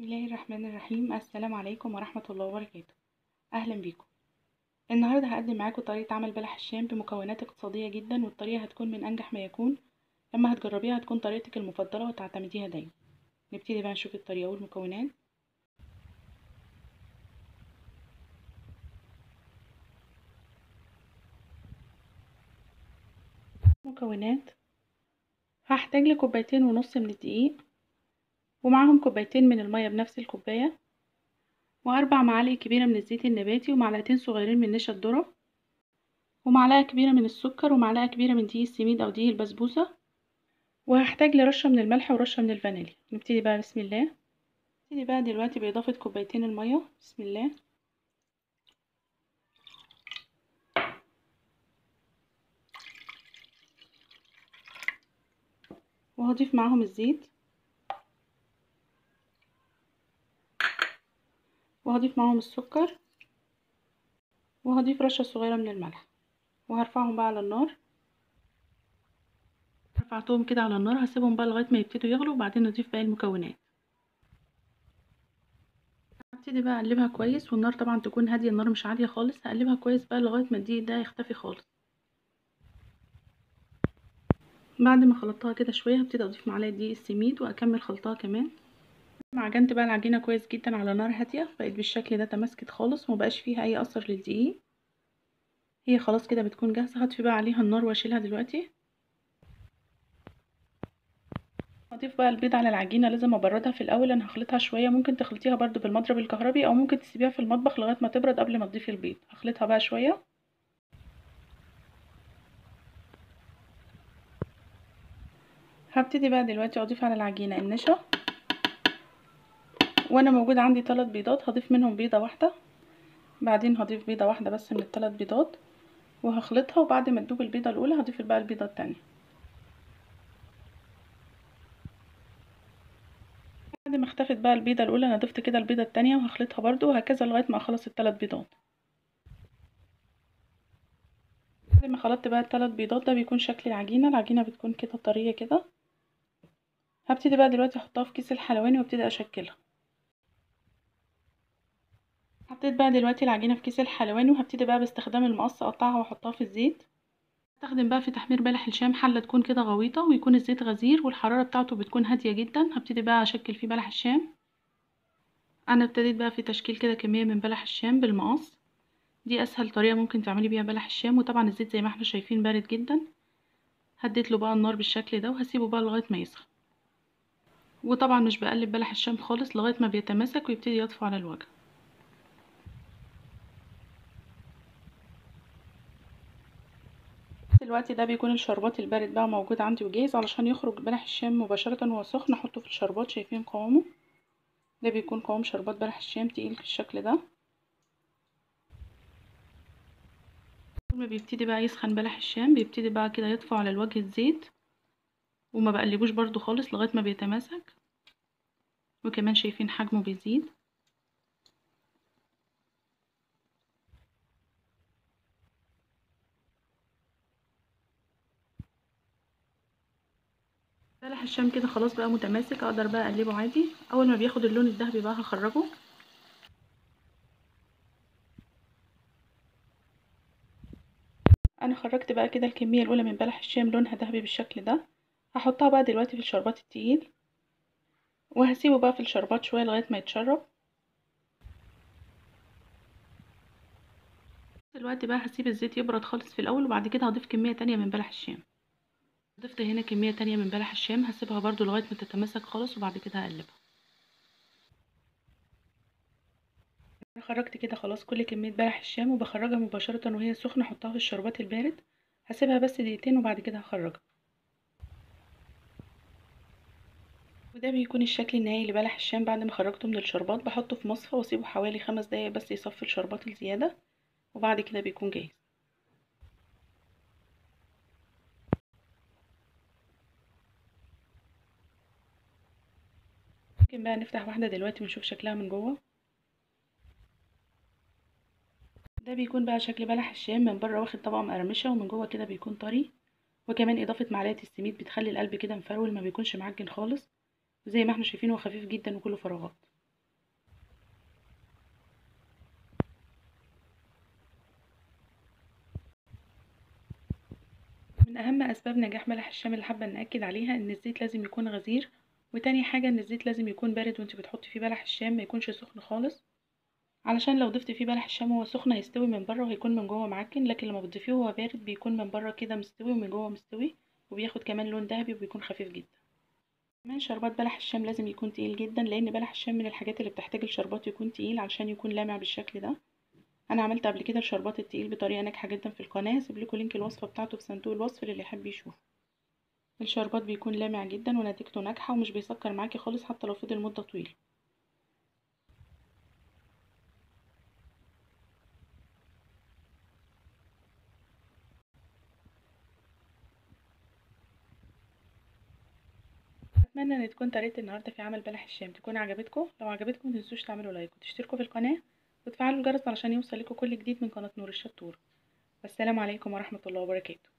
الله الرحمن الرحيم. السلام عليكم ورحمة الله وبركاته. أهلا بيكم. النهاردة هقدم معاكم طريقة عمل بلح الشام بمكونات اقتصادية جدا، والطريقة هتكون من أنجح ما يكون. لما هتجربيها هتكون طريقتك المفضلة وتعتمديها دايما. نبتدي بقى نشوف الطريقة والمكونات. مكونات: هحتاج لكوبايتين ونص من الدقيق، ومعاهم كوبايتين من المية بنفس الكوباية، وأربع معالق كبيرة من الزيت النباتي، ومعلقتين صغيرين من نشا الذرة، ومعلقة كبيرة من السكر، ومعلقة كبيرة من دقيق السميد أو دقيق البسبوسة، وهحتاج لرشة من الملح ورشة من الفانيليا. نبتدي بقى بسم الله. نبتدي بقى دلوقتي بإضافة كوبايتين المية. بسم الله. وهضيف معاهم الزيت، وهضيف معاهم السكر، وهضيف رشة صغيرة من الملح، وهرفعهم بقى على النار. رفعتهم كده على النار، هسيبهم بقى لغاية ما يبتدوا يغلوا، وبعدين نضيف باقي المكونات. هبتدي بقى اقلبها كويس، والنار طبعا تكون هادية، النار مش عالية خالص. هقلبها كويس بقى لغاية ما الدقيق ده يختفي خالص. بعد ما خلطتها كده شوية هبتدي اضيف معلقة دقيق السميد واكمل خلطها كمان. عجنت بقى العجينة كويس جدا على نار هادية، بقت بالشكل ده، تماسكت خالص ومبقاش فيها اي اثر للدقيق. هي خلاص كده بتكون جاهزة. هطفي بقى عليها النار واشيلها دلوقتي. هضيف بقى البيض على العجينة. لازم ابردها في الاول، انا هخلطها شوية. ممكن تخلطيها برضو بالمضرب الكهربي، او ممكن تسيبيها في المطبخ لغاية ما تبرد قبل ما تضيفي البيض. هخلطها بقى شوية. هبتدي بقى دلوقتي اضيف على العجينة النشا، وانا موجود عندي 3 بيضات، هضيف منهم بيضة واحدة. بعدين هضيف بيضة واحدة بس من ال3 بيضات، وهخلطها. وبعد ما تدوب البيضة الاولى هضيف بقى البيضة التانية. بعد ما اختفت بقى البيضة الاولى انا ضفت كده البيضة التانية، وهخلطها برضو، وهكذا لغاية ما اخلص ال3 بيضات. بعد ما خلطت بقى ال3 بيضات، ده بيكون شكل العجينة بتكون كده طرية كده. هبتدي بقى دلوقتي احطها في كيس الحلواني وابتدي اشكلها. حطيت بقى دلوقتي العجينة في كيس الحلواني، وهبتدي بقى باستخدام المقص اقطعها واحطها في الزيت. استخدم بقى في تحمير بلح الشام حلة تكون كده غويطة، ويكون الزيت غزير، والحرارة بتاعته بتكون هادية جدا. هبتدي بقى اشكل فيه بلح الشام. انا ابتديت بقى في تشكيل كده كمية من بلح الشام بالمقص. دي اسهل طريقة ممكن تعملي بيها بلح الشام. وطبعا الزيت زي ما احنا شايفين بارد جدا. هديت له بقى النار بالشكل ده، وهسيبه بقى لغاية ما يسخن. وطبعا مش بقلب بلح الشام خالص لغاية ما بيتماسك ويبتدي يطفو على الوجه. دلوقتي ده بيكون الشربات البارد بقى موجود عندي وجاهز علشان يخرج بلح الشام مباشرة وهو سخن. احطه في الشربات. شايفين قوامه؟ ده بيكون قوام شربات بلح الشام تقيل بالشكل ده. لما بيبتدي بقى يسخن بلح الشام بيبتدي بقى كده يطفو على الوجه الزيت، وما بقلبوش برضو خالص لغاية ما بيتماسك. وكمان شايفين حجمه بيزيد. بلح الشام كده خلاص بقى متماسك. اقدر بقى اقلبه عادي. اول ما بياخد اللون الذهبي بقى هخرجه. انا خرجت بقى كده الكمية الاولى من بلح الشام لونها ذهبي بالشكل ده. هحطها بقى دلوقتي في الشربات التقيل، وهسيبه بقى في الشربات شوية لغاية ما يتشرب. دلوقتي بقى هسيب الزيت يبرد خالص في الاول، وبعد كده هضيف كمية تانية من بلح الشام. ضفت هنا كمية تانية من بلح الشام، هسيبها برضو لغاية ما تتماسك خالص، وبعد كده هقلبها. خرجت كده خلاص كل كمية بلح الشام، وبخرجها مباشرة وهي سخنة. احطها في الشربات البارد. هسيبها بس دقيقتين وبعد كده هخرجها. وده بيكون الشكل النهائي لبلح الشام بعد ما خرجته من الشربات. بحطه في مصفى واسيبه حوالي 5 دقايق بس يصفي الشربات الزيادة، وبعد كده بيكون جاهز. ممكن بقى نفتح واحدة دلوقتي ونشوف شكلها من جوه. ده بيكون بقى شكل بلح الشام من بره، واخد طبقة مقرمشة، ومن جوه كده بيكون طري. وكمان اضافة معلقة السميد بتخلي القلب كده مفرول، ما بيكونش معجن خالص. زي ما احنا شايفين هو خفيف جدا وكله فراغات. من اهم اسباب نجاح بلح الشام اللي حابه ناكد عليها ان الزيت لازم يكون غزير، وتاني حاجه ان الزيت لازم يكون بارد وانت بتحطي فيه بلح الشام، ما يكونش سخن خالص، علشان لو ضفتي فيه بلح الشام وهو سخن هيستوي من بره وهيكون من جوه معجن، لكن لما بتضيفيه وهو بارد بيكون من بره كده مستوي ومن جوه مستوي، وبياخد كمان لون ذهبي وبيكون خفيف جدا. كمان شربات بلح الشام لازم يكون تقيل جدا، لان بلح الشام من الحاجات اللي بتحتاج الشربات يكون تقيل علشان يكون لامع بالشكل ده. انا عملت قبل كده الشربات التقيل بطريقه ناجحه جدا في القناه، هسيب لكم لينك الوصفه بتاعته في صندوق الوصف للي يحب يشوف. الشربات بيكون لامع جدا ونتيجته ناجحه ومش بيسكر معاكي خالص حتى لو فضل مده طويله. اتمنى ان تكون طريقه النهارده في عمل بلح الشام تكون عجبتكم، لو عجبتكم متنسوش تعملوا لايك وتشتركوا في القناه وتفعلوا الجرس علشان يوصل لكم كل جديد من قناه نور الشطور. والسلام عليكم ورحمه الله وبركاته.